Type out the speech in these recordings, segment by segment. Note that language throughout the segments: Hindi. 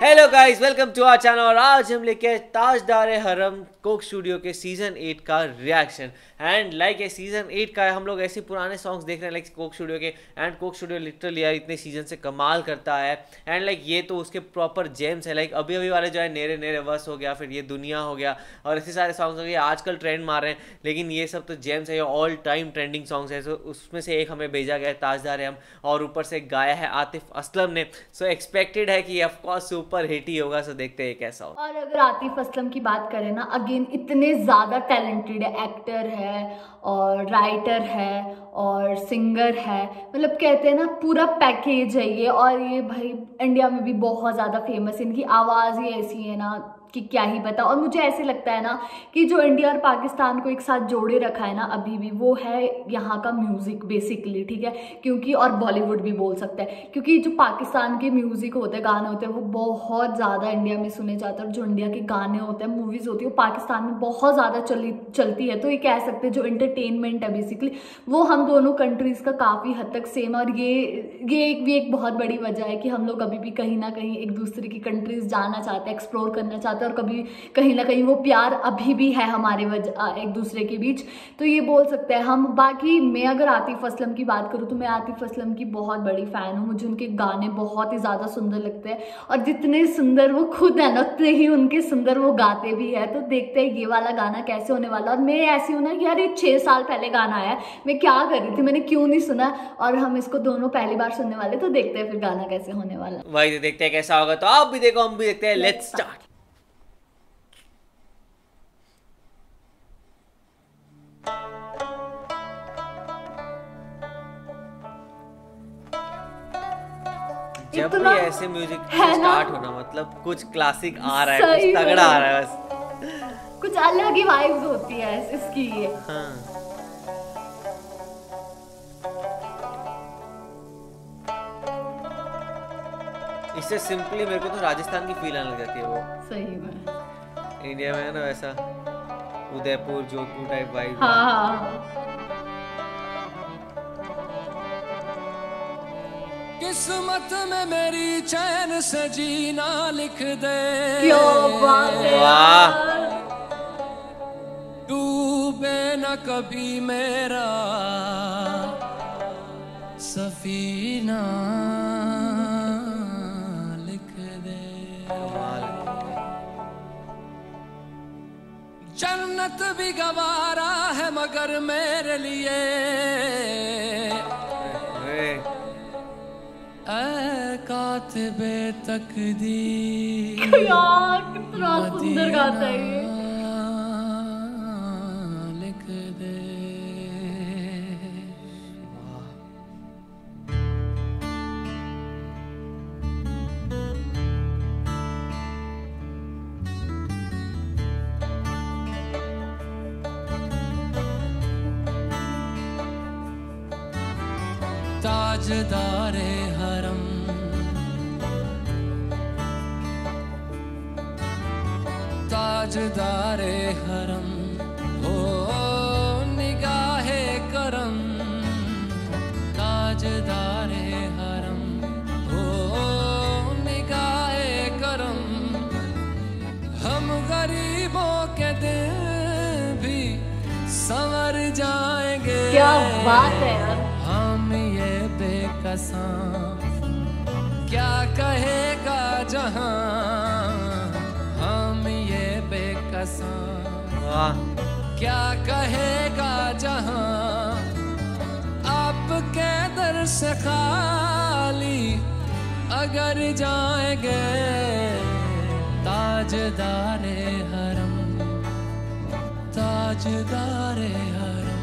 Hello guys, welcome to our channel. और आज हम लेके आए ताजदार हरम कोक स्टूडियो के सीजन 8 का रिएक्शन। एंड लाइक सीजन 8 का हम लोग ऐसे पुराने सॉन्ग्स देख रहे हैं लाइक कोक स्टूडियो के। एंड कोक स्टूडियो लिटरली यार इतने सीजन से कमाल करता है। एंड लाइक ये तो उसके प्रॉपर जेम्स है। लाइक अभी वाले जो है नेरे नेरे वर्स हो गया, फिर ये दुनिया हो गया और ऐसे सारे सॉन्ग्स हो गए आजकल ट्रेंड मार रहे हैं। लेकिन ये सब तो जेम्स है, ये ऑल टाइम ट्रेंडिंग सॉन्ग्स है। सो उसमें से एक हमें भेजा गया है ताजदार हम, और ऊपर से गाया है आतिफ असलम ने। सो एक्सपेक्टेड है कि ऑफकोर्स सुपर हिट ही होगा। सो देखते हैं कैसा हो। और अगर आतिफ असलम की बात करें ना, अगेन इतने ज़्यादा टैलेंटेड एक्टर है और राइटर है और सिंगर है, मतलब कहते हैं ना पूरा पैकेज है ये। और ये भाई इंडिया में भी बहुत ज़्यादा फेमस है, इनकी आवाज़ ही ऐसी है ना कि क्या ही बता। और मुझे ऐसे लगता है ना कि जो इंडिया और पाकिस्तान को एक साथ जोड़े रखा है ना अभी भी, वो है यहाँ का म्यूज़िक बेसिकली, ठीक है। क्योंकि और बॉलीवुड भी बोल सकते हैं, क्योंकि जो पाकिस्तान के म्यूज़िक होते हैं, गाने होते हैं, वो बहुत ज़्यादा इंडिया में सुने जाते हैं। और जो इंडिया के गाने होते हैं, मूवीज़ होती है, वो पाकिस्तान में बहुत ज़्यादा चलती है। तो ये कह सकते हैं जो एंटरटेनमेंट है बेसिकली, वो हम दोनों कंट्रीज़ का काफ़ी हद तक सेम है। और ये एक बहुत बड़ी वजह है कि हम लोग अभी भी कहीं ना कहीं एक दूसरे की कंट्रीज़ जाना चाहते हैं, एक्सप्लोर करना चाहते हैं। और कभी कहीं ना कहीं वो प्यार अभी भी है हमारे एक दूसरे के बीच। तो ये बोल सकते हैं हम। बाकी मैं अगर आतिफ असलम की बात करूँ तो मैं आतिफ असलम की बहुत बड़ी फ़ैन हूँ। मुझे उनके गाने बहुत ही ज़्यादा सुंदर लगते हैं, और जितने सुंदर वो खुद है ना उतने ही उनके सुंदर वो गाते भी है। तो देखते हैं ये वाला गाना कैसे होने वाला। और मैं ऐसी हूँ ना कि यार ये 6 साल पहले गाना आया, मैं क्या कर रही थी, मैंने क्यों नहीं सुना। और हम इसको दोनों पहली बार सुनने वाले, तो देखते हैं फिर गाना कैसे होने वाला। वही देखते हैं कैसा होगा। तो आप भी देखो, हम भी देखते हैं। Let's start. जब भी ऐसे म्यूजिक स्टार्ट होना मतलब कुछ क्लासिक आ रहा है, कुछ तगड़ा आ रहा है, बस कुछ अलग ही वाइब्स होती है इसकी ये। हाँ। इससे सिंपली मेरे को तो राजस्थान की फील आने लग जाती है। वो सही में इंडिया में है ना वैसा उदयपुर जोधपुर टाइप वाइब। हाँ। किस्मत में मेरी चैन से जीना लिख दे। क्या बात है यार। डूबे न कभी मेरा सफीना लिख दे। जन्नत भी गवारा है मगर मेरे लिए कातिबे तकदीर। यार कितना सुंदर गाता है ये। लिख दे। ताजदारे हरम ताजदारे हरम हो निगाहे करम। ताजदारे हरम हो निगाहे करम। हम गरीबों के दिल भी संवर जाएंगे। क्या बात है यार। हम ये बेकसां क्या कहेगा जहां। हम ये बेकसां क्या कहेगा जहां। आपके दर से खाली अगर जाएंगे। ताजदारे हरम ताजदारे हरम।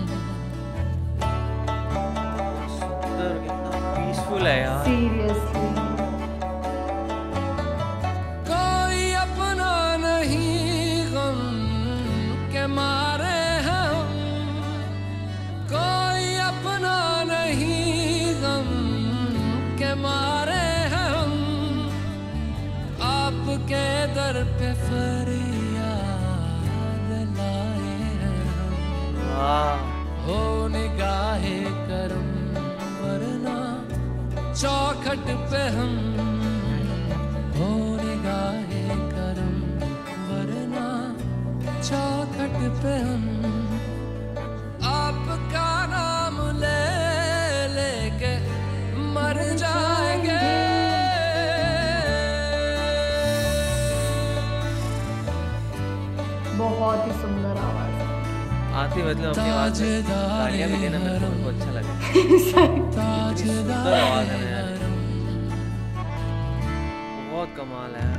पीसफुल है यार सीरियसली। कोई अपना नहीं गम के मारे हम। कोई अपना नहीं गम के मारे हम। आपके दर पे फरियाद लाए हैं हम। हो निगाहे करम वरना चौखट पे हम हो पे हम आपका नाम ले लेके मर जाएंगे। बहुत ही सुंदर आवाज आती, मतलब अपनी आवाज में तालियां भी देना मेरे को अच्छा लगा। सुंदर आवाज है यार, बहुत कमाल है।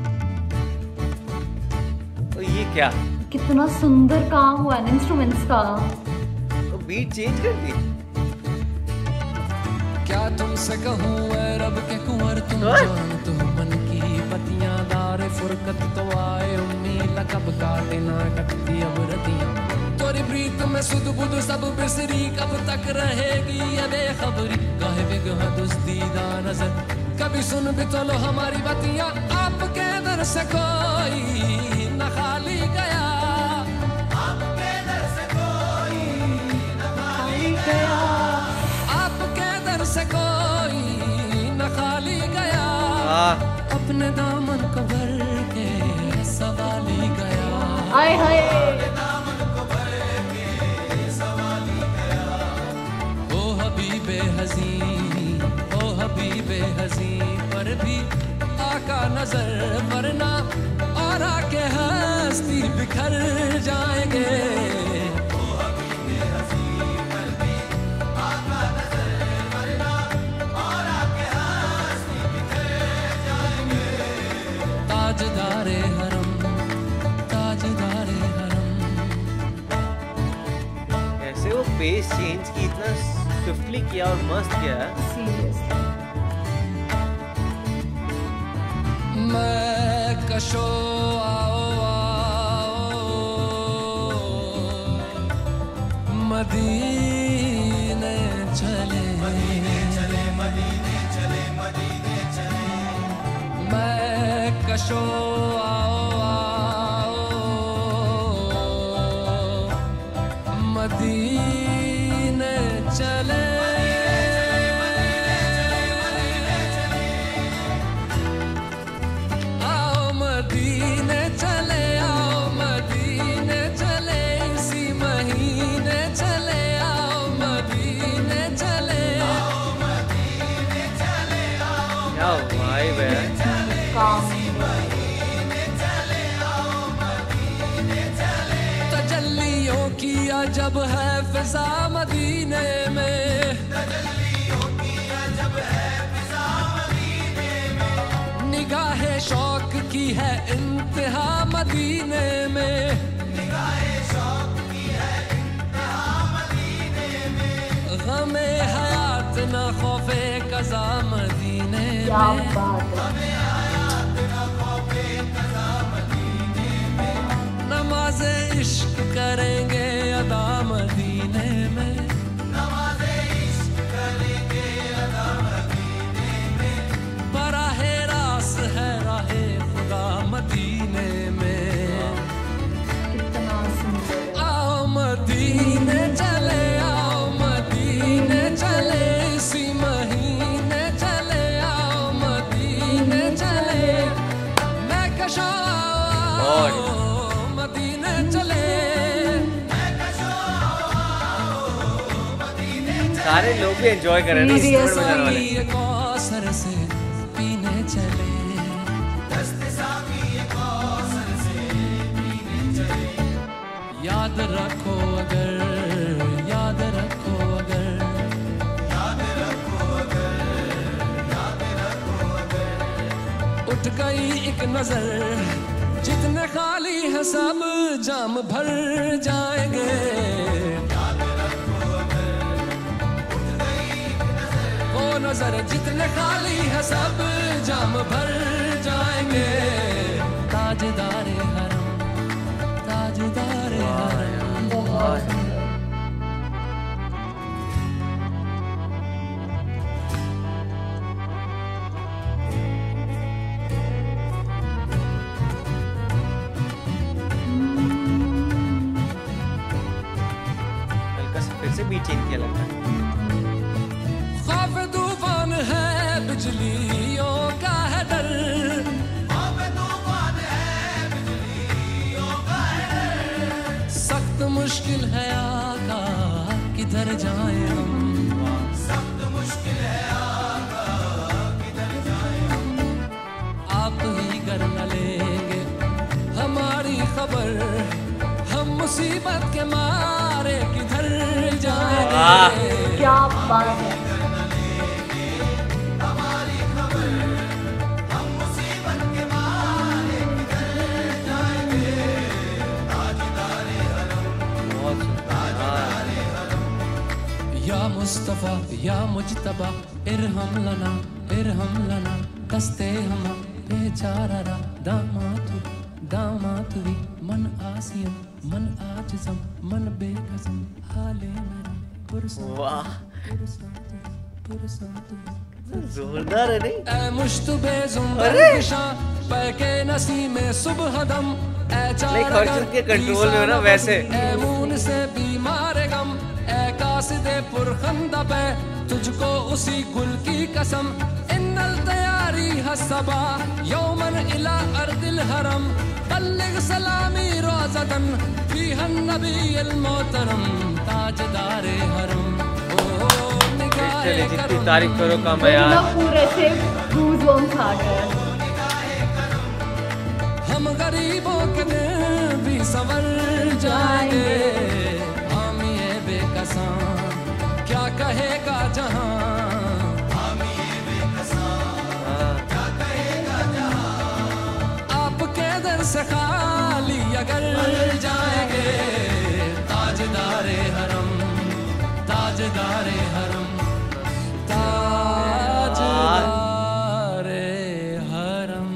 तो ये क्या, कितना सुंदर काम हुआ है इंस्ट्रूमेंट्स का। तो बीट चेंज कर दी। क्या तुमसे कहूँ ऐ रब के कुंवर तुम जान तो मन की पतियां दारे फुरकत तो आए उम्मीद कब काटे ना कटती अब रतियां तोरी प्रीत में सुध बुध सब बिसरी कब तक रहेगी ये बेखबरी काहे बिगहा दुस्तीदा नजर कभी सुन भी तो लो हमारी बतियां आपके दर से कोई न खाली गया आपके दर से कोई न खाली गया आपके दर से कोई न खाली गया अपने दामन को भर के सवाली गया आए हाय अपने दामन को भर के सवाली गया ओ हबीबे हज़ी ओ हबीबे हज़ी पर भी आका नजर वरना और आके हस्ती बिखर जाएंगे ताजदारे हरम ताजदारे हरम। ऐसे वो पेस चेंज की इतना स्विफ्टली किया और मस्त किया है। सीरियसली मैं कशो आओ आओ मदीने चले मदीने चले मदीने चले मदीने चले मैं कशो आओ आओ मदीने चले आओ मदीने चले आओ मदीने चले इसी महीने चले आओ मदीने चले आओ मदीने चले आओ क्या वाइब है। काम तजल्लियों की अजब है फिजा मदीने में निगाहे शौक की है इंतहा मदीने में गमे हयात न खौफे कज़ा मदीने क्या में बात है। नमाज़े इश्क करेंगे अदा मदीने में नमाज़े इश्क करेंगे अदा मदीने में बराहे रास है राहे खुदा मदीने में कितना सुंदर आओ मदीने चले आओ मदीने चले इसी महीने चले आओ मदीने चले मैं कशा और मदीने चले सारे लोग भी एंजॉय कर रहे हैं ना Seriously. इंस्ट्रूमेंट बजाने वाले। ये कौसर से पीने चले याद रखो अगर याद रखो अगर उठ गई एक नजर जितने खाली है सब जाम भर जाएंगे वो नजर जितने खाली है सब जाम भर जाएंगे ताजदारे हरम ताजदारे हरम बहुत सुंदर। हल्का सा फिर से बीट चेंज किया लगता है। खौफ तूफान है बिजलियों का है डर किधर जाए हम, आप ही कर न लेंगे हमारी खबर, हम मुसीबत के मारे किधर जाएंगे। क्या बात है। या मुस्तफा या मुजतबा इरहम लना दस्ते हम बेचारा दामातुरी मन आसियम मन आजिज़म मन बेकसम हाले मेरा वाह जोरदार है नहीं? ऐ मुश्तबे ज़ुंबर किशा पैके नसीमे सुबह दम, ऐ चारा के कंट्रोल में हो ना वैसे। ऐ मून से बीमार गम, ऐ कासिदे पुरखंदा पे तुझको उसी गुल की कसम, इन्नल तैयारी हसबा यौमन इला अर्दिल हरम, बल्लिग सलामी रोज़तन फीहन नबील मोहतरम ताजदारे हरम। जितनी तारीफ करो कम है यार। पूरे से गूज़बम्स आ गए। हम गरीबों के दिन भी संवर जाएंगे, हम ये बेकसां क्या कहेगा जहां, आपके दर से खाली अगर जाएंगे, ताजदारे हरम ताजदारे हरम ताजदारे हरम।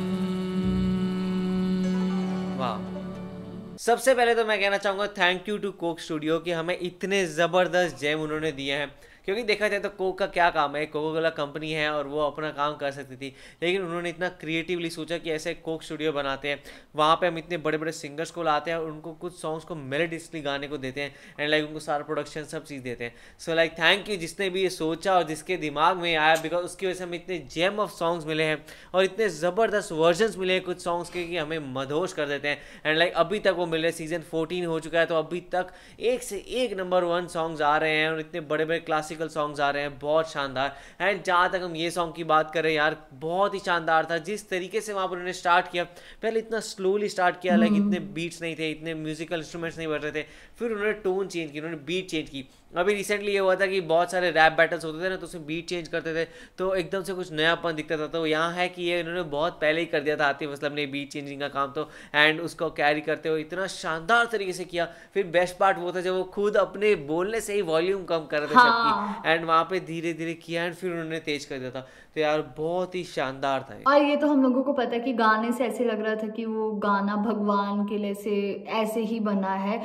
सबसे पहले तो मैं कहना चाहूँगा thank you to Coke Studio कि हमें इतने ज़बरदस्त जेम उन्होंने दिए हैं, क्योंकि देखा जाए तो कोक का क्या काम है, कोका कोला कंपनी है और वो अपना काम कर सकती थी, लेकिन उन्होंने इतना क्रिएटिवली सोचा कि ऐसे कोक स्टूडियो बनाते हैं, वहाँ पे हम इतने बड़े बड़े सिंगर्स को लाते हैं और उनको कुछ सॉन्ग्स को मेलोडियसली गाने को देते हैं एंड लाइक उनको सारा प्रोडक्शन सब चीज़ देते हैं। सो लाइक थैंक यू जिसने भी ये सोचा और जिसके दिमाग में आया, बिकॉज उसकी वजह से हमें इतने जेम ऑफ सॉन्ग्स मिले हैं और इतने ज़बरदस्त वर्जन्स मिले हैं कुछ सॉन्ग्स के कि हमें मदहोश कर देते हैं एंड लाइक अभी तक वो मिल रहे। सीजन 14 हो चुका है तो अभी तक एक से एक नंबर 1 सॉन्ग्स आ रहे हैं और इतने बड़े बड़े क्लासिकल सॉन्ग्स आ रहे हैं, बहुत शानदार। एंड जहाँ तक हम ये सॉन्ग की बात करें यार, बहुत ही शानदार था जिस तरीके से वहाँ पर उन्होंने स्टार्ट किया। पहले इतना स्लोली स्टार्ट किया, लाइक इतने बीट्स नहीं थे, इतने म्यूजिकल इंस्ट्रूमेंट्स नहीं बज रहे थे, फिर उन्होंने टोन चेंज की, उन्होंने बीट चेंज की। अभी रिसेंटली ये हुआ था कि बहुत सारे रैप बैटल्स होते थे ना, तो उसमें बीट चेंज करते थे तो एकदम से कुछ नयापन दिखता था। तो यहाँ है कि ये इन्होंने बहुत पहले ही कर दिया था आतिफ असलम ने बीट चेंजिंग का काम, तो एंड उसको कैरी करते हुए इतना शानदार तरीके से किया। फिर बेस्ट पार्ट वो था जब वो खुद अपने बोलने से ही वॉल्यूम कम कर रहे थे सबकी, एंड वहाँ पे धीरे धीरे किया एंड फिर उन्होंने तेज कर दिया था। तो यार बहुत ही शानदार था। और ये तो हम लोगों को पता है कि गाने से ऐसे लग रहा था कि वो गाना भगवान के लिए से ऐसे ही बना है,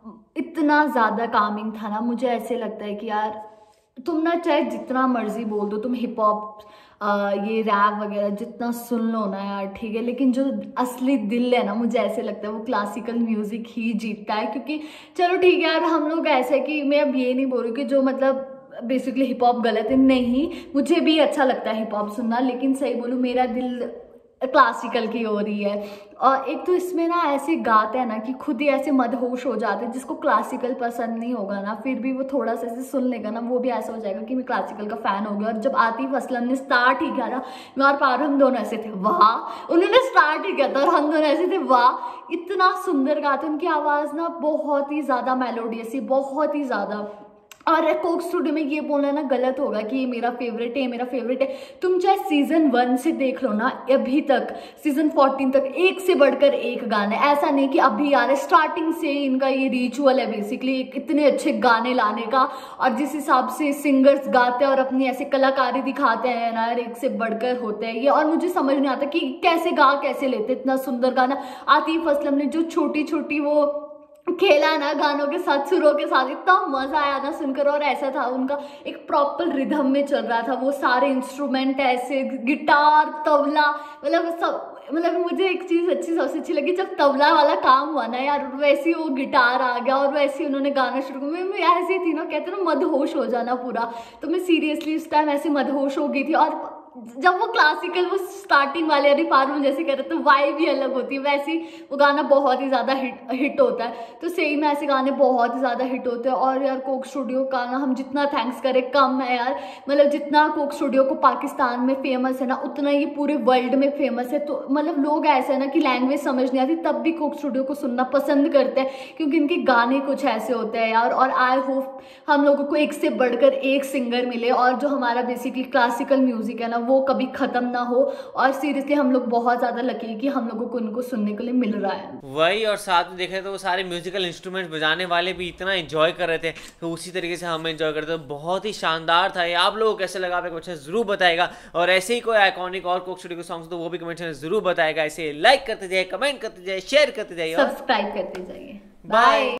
इतना ज़्यादा कामिंग था ना। मुझे ऐसे लगता है कि यार तुम ना चाहे जितना मर्जी बोल दो, तुम हिप हॉप ये रैप वगैरह जितना सुन लो ना यार, ठीक है, लेकिन जो असली दिल है ना, मुझे ऐसे लगता है वो क्लासिकल म्यूजिक ही जीतता है। क्योंकि चलो ठीक है यार, हम लोग ऐसे कि मैं अब ये नहीं बोल रही कि जो मतलब बेसिकली हिप हॉप गलत है, नहीं, मुझे भी अच्छा लगता है हिप हॉप सुनना, लेकिन सही बोलूँ मेरा दिल क्लासिकल की हो रही है। और एक तो इसमें ना ऐसे गाते हैं ना कि खुद ही ऐसे मदहोश हो जाते हैं। जिसको क्लासिकल पसंद नहीं होगा ना, फिर भी वो थोड़ा सा ऐसे सुन लेगा ना, वो भी ऐसा हो जाएगा कि मैं क्लासिकल का फैन हो गया। और जब आतिफ असलम ने स्टार्ट ही किया ना, मैं और पार हम दोनों ऐसे थे वाह, उन्होंने स्टार्ट ही किया था और हम दोनों ऐसे थे वाह, इतना सुंदर गाते। उनकी आवाज़ ना बहुत ही ज़्यादा मेलोडियस है, बहुत ही ज़्यादा। और कोक स्टूडियो में ये बोलना ना गलत होगा कि ये मेरा फेवरेट है, मेरा फेवरेट है। तुम चाहे सीजन 1 से देख लो ना, अभी तक सीजन 14 तक एक से बढ़कर एक गाने, ऐसा नहीं कि अभी आ रहे, स्टार्टिंग से इनका ये रिचुअल है बेसिकली इतने अच्छे गाने लाने का। और जिस हिसाब से सिंगर्स गाते हैं और अपनी ऐसे कलाकारी दिखाते हैं ना, एक से बढ़कर होते हैं ये। और मुझे समझ नहीं आता कि कैसे गा कैसे लेते इतना सुंदर गाना। आतिफ असलम ने जो छोटी छोटी वो खेला ना गानों के साथ, सुरों के साथ, इतना मजा आया ना सुनकर। और ऐसा था उनका एक प्रॉपर रिदम में चल रहा था, वो सारे इंस्ट्रूमेंट ऐसे गिटार तबला, मतलब सब, मतलब मुझे एक चीज सबसे अच्छी लगी जब तबला वाला काम हुआ ना यार, वैसे ही वो गिटार आ गया और वैसे ही उन्होंने गाना शुरू किया। मैं ऐसी थी ना, कहते ना मदहोश हो जाना पूरा, तो मैं सीरियसली उस टाइम ऐसे मदहोश हो गई थी। और जब वो क्लासिकल वो स्टार्टिंग वाले अरे पारू जैसे कह रहे तो वाइब भी अलग होती है, वैसे ही वो गाना बहुत ही ज़्यादा हिट होता है। तो सही में ऐसे गाने बहुत ही ज़्यादा हिट होते हैं। और यार कोक स्टूडियो का ना हम जितना थैंक्स करें कम है यार, मतलब जितना कोक स्टूडियो को पाकिस्तान में फेमस है ना उतना ये पूरे वर्ल्ड में फेमस है। तो मतलब लोग ऐसे है ना कि लैंग्वेज समझ नहीं आती तब भी कोक स्टूडियो को सुनना पसंद करते हैं, क्योंकि इनके गाने कुछ ऐसे होते हैं यार। और आई होप हम लोगों को एक से बढ़कर एक सिंगर मिले और जो हमारा बेसिकली क्लासिकल म्यूजिक है ना वो कभी खत्म ना हो। और सीरियसली हम लोग बहुत ज्यादा लकी है कि हम लोगों को उनको सुनने के लिए मिल रहा है। वही, और साथ में देखे तो वो सारे म्यूजिकल इंस्ट्रूमेंट्स बजाने वाले भी इतना एंजॉय कर रहे थे, तो उसी तरीके से हम एंजॉय करते थे। बहुत ही शानदार था ये। आप लोगों को कैसे लगा आप कमेंट में जरूर बताएगा, और ऐसे ही कोई आइकॉनिक और कोक स्टूडियो के सॉन्ग्स तो वो भी कमेंट में जरूर बताएगा। ऐसे लाइक करते जाइए, कमेंट करते जाइए, शेयर करते जाइए, सब्सक्राइब करते जाइए। बाय।